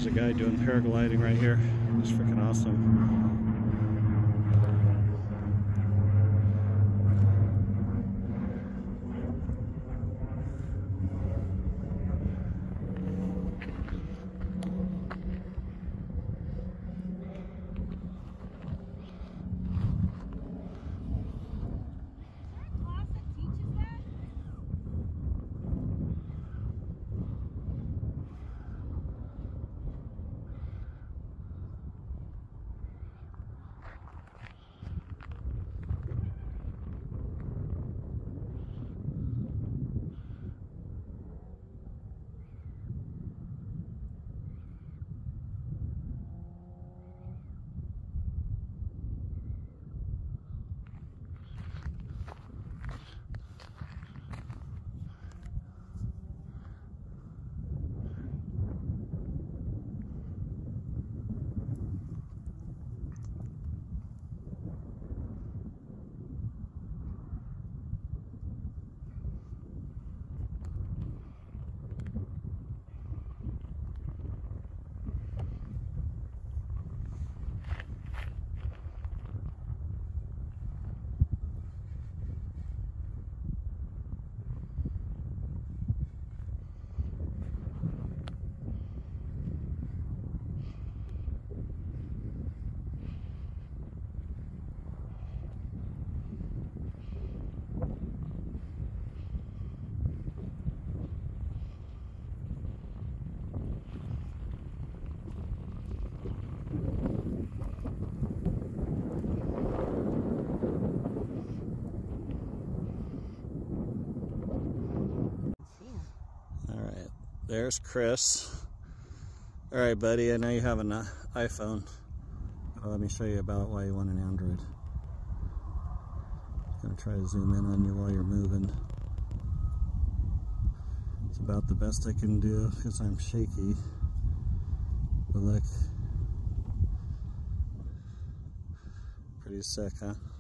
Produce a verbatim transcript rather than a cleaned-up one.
a guy doing paragliding right here. It's freaking awesome. There's Chris. All right, buddy, I know you have an uh, iPhone. Well, let me show you about why you want an Android. I'm gonna try to zoom in on you while you're moving. It's about the best I can do because I'm shaky. But look, pretty sick, huh?